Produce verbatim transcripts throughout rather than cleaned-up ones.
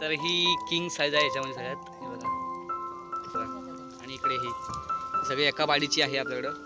तर ही king size आहे याच्यामध्ये सगळ्यात, हे बघा. आणि इकडे ही सगळी एका बाडीची आहे आपल्याकडं.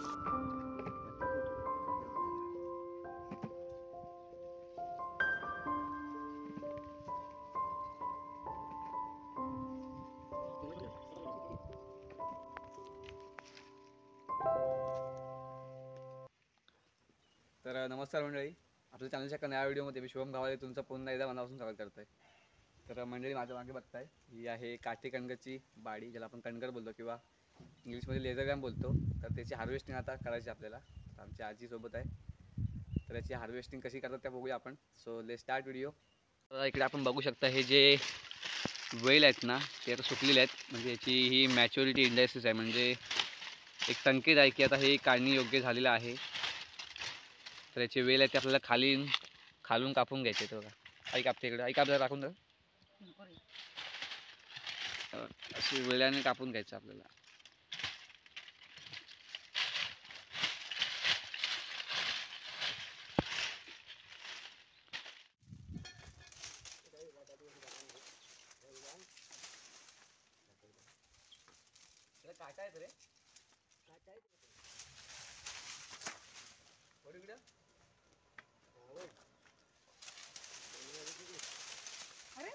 तर नमस्कार मंडळी, आपल्या चॅनलच्या नव्या व्हिडिओमध्ये मी शुभम गावाले तुमचं पुन्हा एकदा मनापासून स्वागत करतोय. तर मंडळी माझ्या मागे बघताय, ही आहे काठी कणगरची बाडी, ज्याला आपण कणगर बोलतो किंवा इंग्लिशमध्ये लेझर गॅम बोलतो. तर त्याची हार्वेस्टिंग आता करायची आपल्याला. तर आमची आजी सोबत आहे, तर याची हार्वेस्टिंग कशी करतात त्या बघूया आपण. So let's start video. तर इकडे आपण बघू शकता हे जे वेल आहेत ना, ते आता सुकलेले आहेत. म्हणजे याची ही मॅच्युरिटी इंडायसिस आहे, म्हणजे एक संकेत आहे की आता हे काढणी योग्य झालेलं आहे. तर याचे वेल आहेत ते आपल्याला खाली खालून कापून घ्यायचे. तर बघा, आई कापते इकडे, आई कापला टाकून तर अशी वेळाने कापून घ्यायचं आपल्याला. काटा आहेत रे, काटा आहेत इकडं. अरे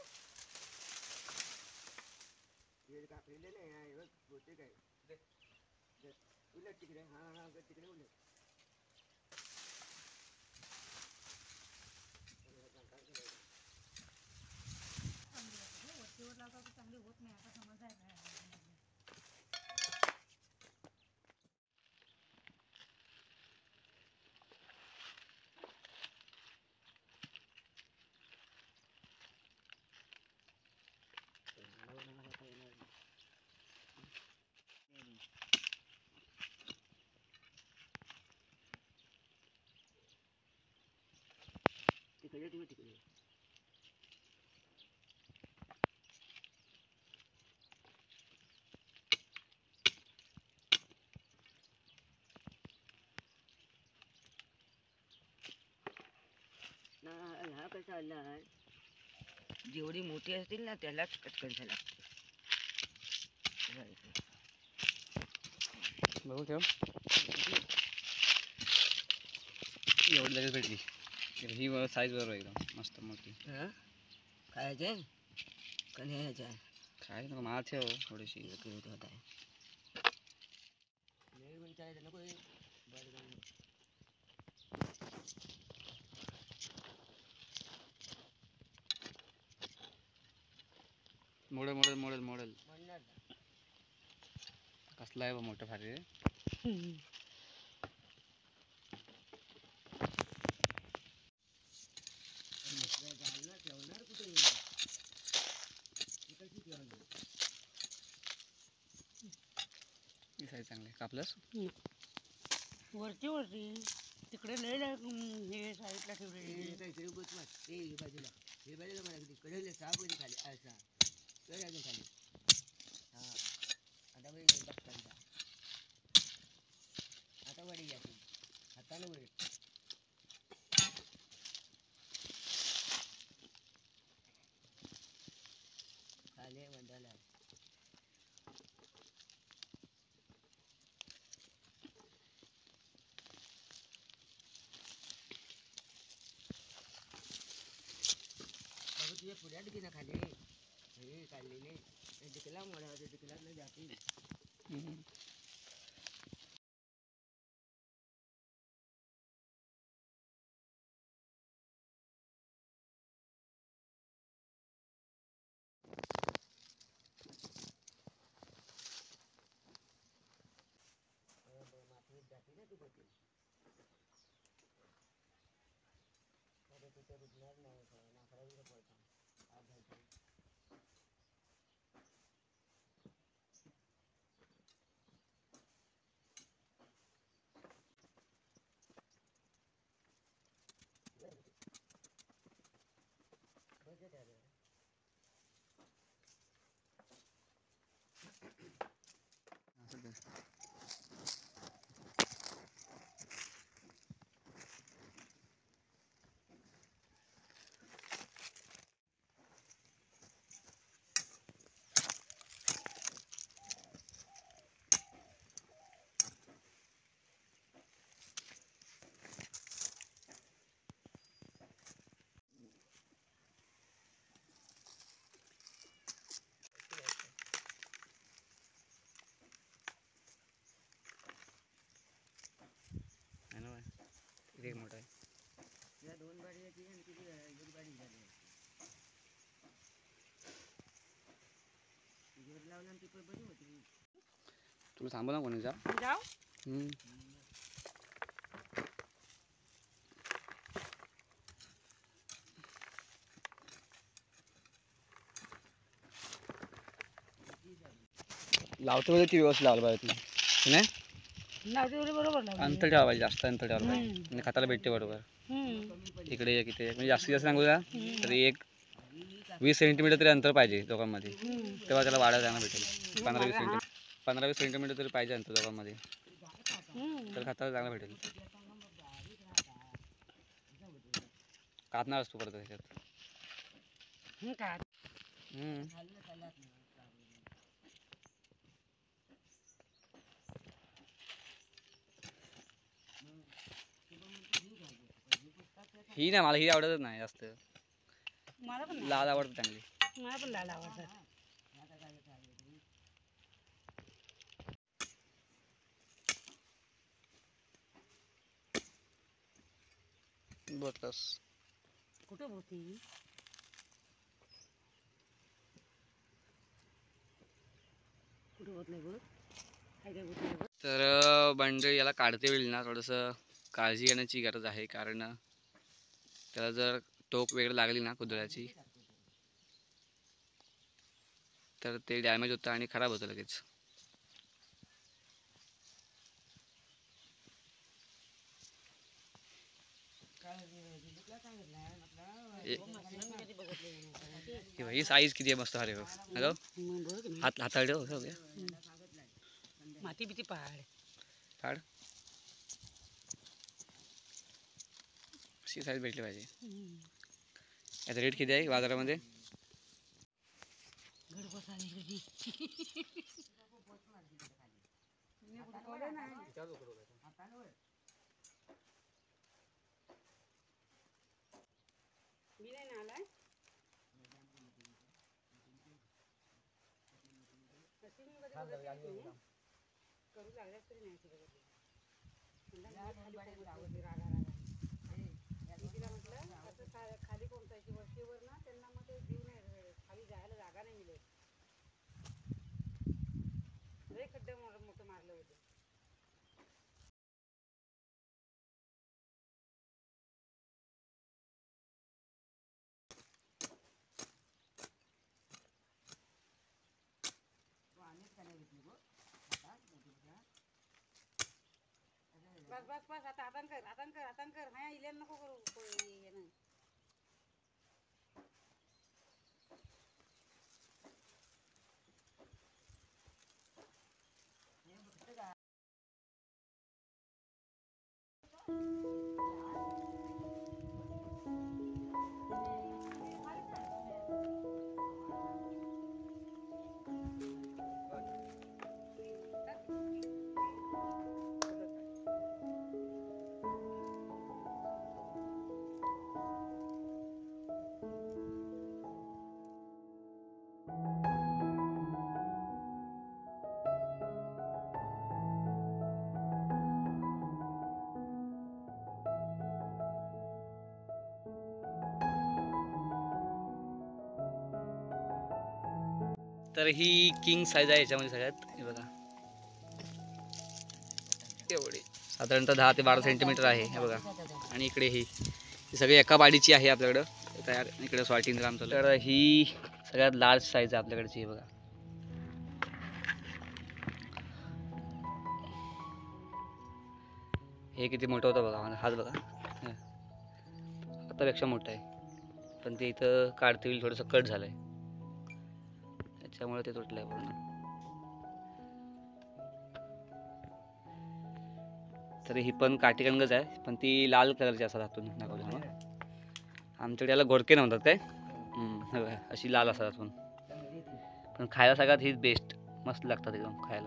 कापलेले नाही होते काय उलट तिकडे. हा हा तिकडे उलट. चांगली होत नाही आता समज आहे. तिकडे तिकडे तिकडे हा कसा आला, जेवढी मोठी असतील ना त्यालाच कटकन लागते. बघू ठेव, एवढी लगेच भेटली. ही साईज बरोबर एकदम मस्त मोठी. खायचे कन्याच्या खाय नको, मला ठेव थोडीशी होत आहे. नको मॉडेल मॉडेल मॉडेल मॉडेल कसला आहे बा मोठं फार रे. साईज चांगली कापलंस वरती वरती तिकडे लय हे साईडला ठेवलेली बाजूला. हे बाजूला मला कडे सहा मध्ये खाली असा तर अजून खाली. हा आता वडी बघता, आता वडी घ्यायची हाताने वडी खाली मंदाला. तुझ्या पुढ्यात घे ना खाली, हे काढलेले तिकला मोडा तिकला नाही जातील. मातीत जाते ना तू बघ, तिथे रुजणार नाही नाकडाला पडतो आज घालतो. किती मोठा आहे. या दोन बाडी याची आणि किती एक बाडी झाली. घर लावलं ती पण बरी होती. तुला थांबव ना कोणी जा. जाऊ हम्म. लावतो वेळी ती व्यवस्थित लावलं पाहिजे तुला नाही लावते वेळी बरोबर लावते. अंतर ठेवा पाहिजे, जास्त अंतर ठेवायला पाहिजे आणि खताला भेटते बरोबर. इकडे एक इथे एक. म्हणजे जास्तीत जास्त सांगू का तरी एक वीस सेंटीमीटर तरी अंतर पाहिजे दोघांमध्ये, तेव्हा त्याला वाढा जाणं भेटेल. पंधरा वीस सेंटीमीटर पंधरा वीस सेंटीमीटर तरी पाहिजे अंतर दोघांमध्ये, तर खताला चांगलं भेटेल. कापणार असतो परत त्याच्यात. हम्म. ही नाही, मला ही आवडतच नाही जास्त. मला पण लाल आवडतं चांगली. मला पण लाल आवडतात. बस कुठं होती कुठं होत नाही बघ. काय काय होत नाही बघ. तर मंडळी याला काढते वेळी ना थोडंसं काळजी घेण्याची गरज आहे, कारण त्याला जर टोक वगैरे लागली ना कुदळाची तर ते डॅमेज होतं आणि खराब होतं लगेच. ही साईज किती आहे मस्त. अरे हो हात हाताळ ठेव हो गया. माती बिती पाड फाड अशी साईज भेटली पाहिजे. याचा रेट किती आहे बाजारामध्ये? करू लागल्यास तरी नाही म्हटलं असं खाली कोणतायची वरतीवर ना त्यांना मग ते जीव नाही, खाली जायला जागा नाही मिळत. लय खड्डे मोठं मारलं होतं. बस बस बस आता आतान कर आतान कर आतान कर. हा इलेन नको करू येणं. तर ही किंग साईज आहे याच्यामध्ये सगळ्यात. हे बघा एवढी साधारणतः दहा ते बारा सेंटीमीटर आहे. हे बघा आणि इकडे ही ही सगळी एका बाडीची आहे आपल्याकडं तयार. इकडे स्वाटीन ग्राम चालू. तर ही सगळ्यात लार्ज साईज आहे आपल्याकडची. हे बघा हे किती मोठं होतं बघा. माझा हात बघा आतापेक्षा मोठं आहे, पण ते इथं काढते वेळी थोडंसं कट झालं आहे त्यामुळे ते तुटलं आहे पूर्ण. तरी ही पण काठी कणगच आहे, पण ती लाल कलरची असतात हातून दाखवतो ना. आमच्याकडे याला गोडके म्हणतात काय. अशी लाल असतात हातून, पण खायला सगळ्यात हीच बेस्ट. मस्त लागतात एकदम खायला.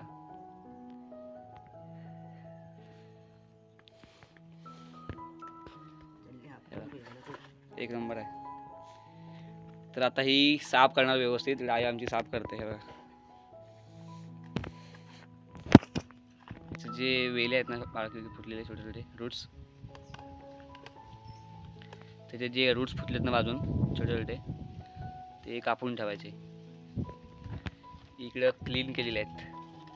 एक नंबर आहे. तर आता ही साफ करणार व्यवस्थित. आई आमची साफ करते. हे बघा जे वेले आहेत ना बाळकी फुटलेले छोटे छोटे रूट्स त्याचे जे रूट्स फुटलेत ना बाजून छोटे छोटे ते कापून ठेवायचे. इकडं क्लीन केलेले आहेत.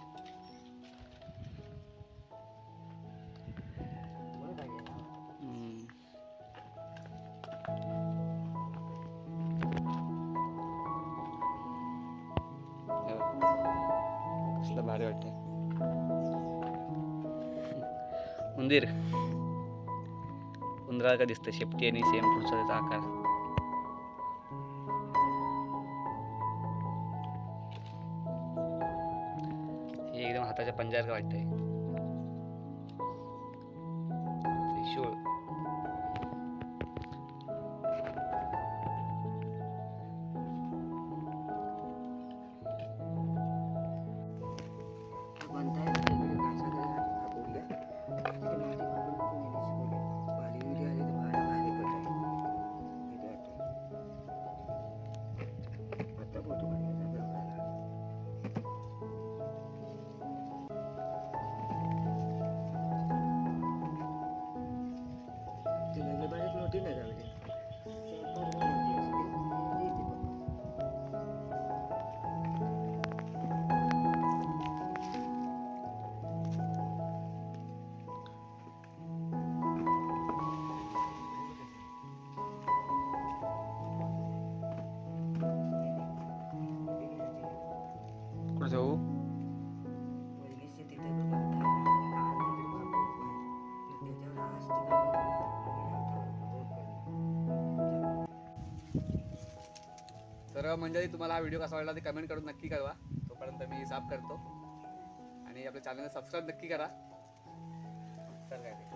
हम्म. हे बघ. कसलं भारी वाटतंय. उंदीर उंदराला का दिसतं शेपटी आणि सेम पुढचा त्याचा आकार. हे एकदम हाताच्या पंजासारखं वाटतंय. त्रिशूळ. मोठी नाही झाली. कुठं जाऊ? तर मंडळी तुम्हाला हा व्हिडिओ कसा वाटला ते कमेंट करून नक्की कळवा. तोपर्यंत मी साफ करतो आणि आपल्या चॅनलला सबस्क्राईब नक्की करा. तर काय